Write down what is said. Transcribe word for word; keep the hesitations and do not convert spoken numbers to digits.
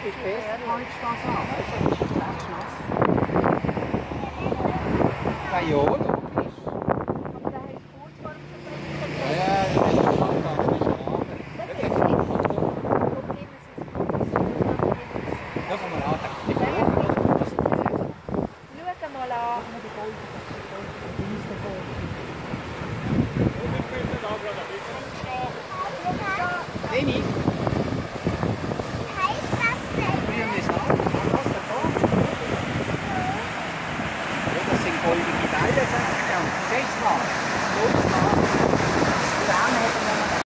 ist besser. Kannst du das an? Weißt du, das ist recht nass. Kein Jod.